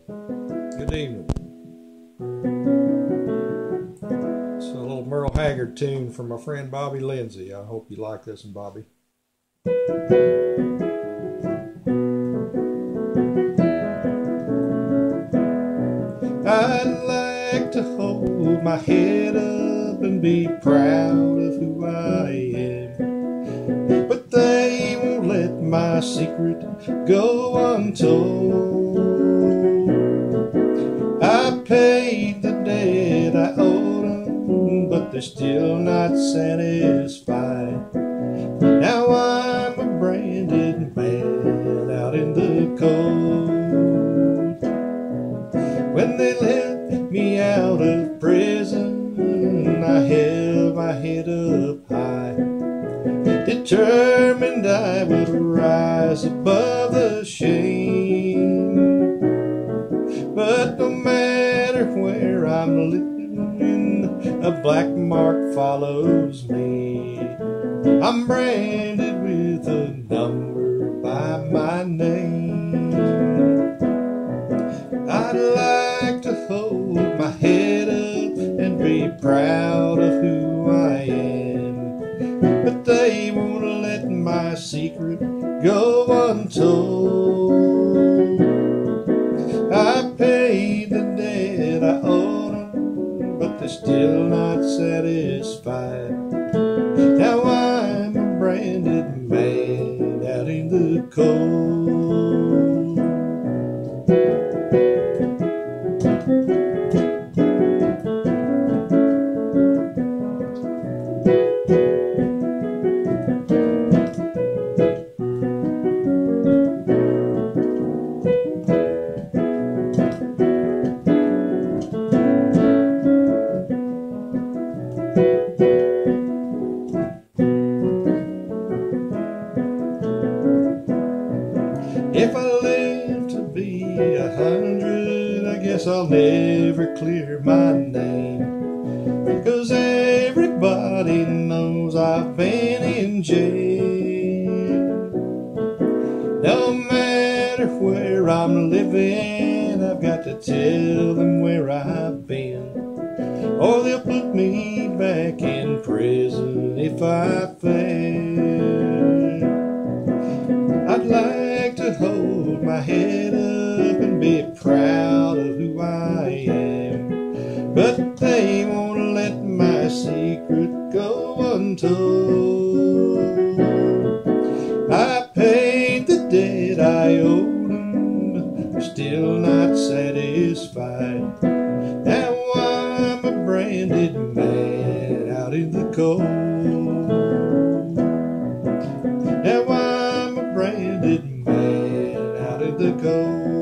Good evening. It's a little Merle Haggard tune from my friend Bobby Lindsay. I hope you like this one, Bobby. I'd like to hold my head up and be proud of who I am, but they won't let my secret go untold. I paid the debt I owed them, but they're still not satisfied. Now I'm a branded man out in the cold. When they let me out of prison, I held my head up high, determined I would rise above the shame. But no matter where I'm living, a black mark follows me. I'm branded with a number by my name. I'd like to hold my head up and be proud of who I am, but they won't let my secret go untold. I paid the debt I owed them, but they're still not satisfied. Now I'm a branded man out in the cold. If I live to be 100, I guess I'll never clear my name, because everybody knows I've been in jail. No matter where I'm living, I've got to tell them where I've been, or they'll put me back in prison if I fail. I'd like to hold my head up and be proud of who I am, but they won't let my secret go untold. I paid the debt I owed them, they're still not satisfied. Now I'm a branded man out in the cold. Now I'm a branded man out in the cold.